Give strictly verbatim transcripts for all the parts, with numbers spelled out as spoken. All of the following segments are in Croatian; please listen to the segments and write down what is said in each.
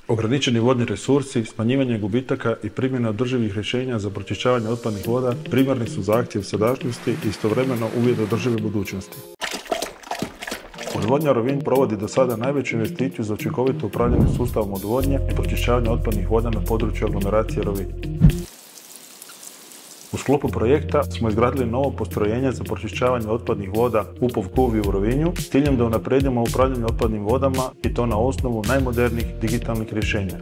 Ograničeni vodni resursi, smanjivanje gubitaka i primjena održivih rješenja za pročišćavanje otpadnih voda primarni su zahtjev sadašnjosti i istovremeno uvjet održive budućnosti. Odvodnja Rovinj provodi do sada najveću investiciju za učinkovito upravljanje sustavom odvodnje i pročišćavanja otpadnih voda na području aglomeracije Rovinj. U sklopu projekta smo izgradili novo postrojenje za pročišćavanje otpadnih voda u Povkuvi u Rovinju s ciljem da unaprijedimo upravljanje otpadnim vodama i to na osnovu najmodernijih digitalnih rješenja.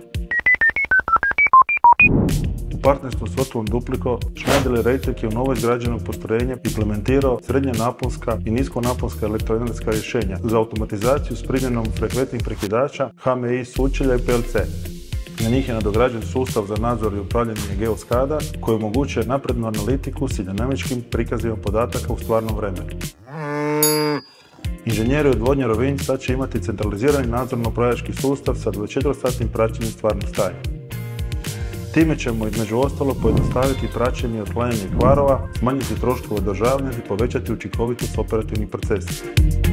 U partnerstvu s Otvom Dupliko, Schneider Electric je u novo izgrađeno postrojenje implementirao srednje naponska i niskonaponska elektroenergetska rješenja za automatizaciju s primjenom frekventnih prekidača H M I sučelja i P L C. Na njih je nadograđen sustav za nadzor i upravljanje geoskada koji omogućuje naprednu analitiku s dinamičkim prikazima podataka u stvarnom vremenu. Inženjeri odvodnje Rovinj sad će imati centralizirani nadzorno-upravljački sustav sa dvadesetčetvorosatnim praćenjem stvarnih stanja. Time ćemo između ostalo pojednostaviti praćenje i otklanjanje kvarova, smanjiti troškove održavanja i povećati učinkovitost operativnih procesa.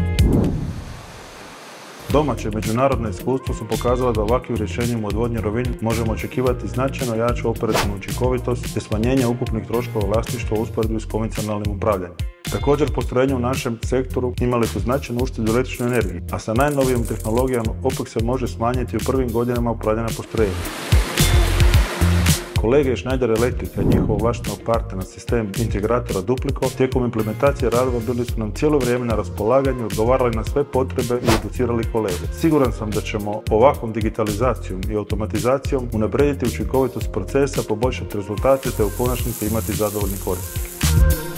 Domaće i međunarodno iskustvo su pokazala da ovakvim rješenjem odvodnje Rovinj možemo očekivati značajno jaču operativnu učinkovitost te smanjenje ukupnih troškova vlasništva u usporedbi s konvencionalnim upravljanjem. Također, postrojenja u našem sektoru imali su značajnu uštedu električne energije, a sa najnovijom tehnologijom opet se može smanjiti u prvim godinama upravljanja postrojenja. Kolege iz Schneider Electrica i njihovog ovlaštenog partnera sistem integratora Dupliko tijekom implementacije radova bili su nam cijelo vrijeme na raspolaganju, odgovarali na sve potrebe i educirali kolege. Siguran sam da ćemo ovakvom digitalizacijom i automatizacijom unaprijediti učinkovitost procesa, poboljšati rezultate te u konačnici imati zadovoljni korisnike.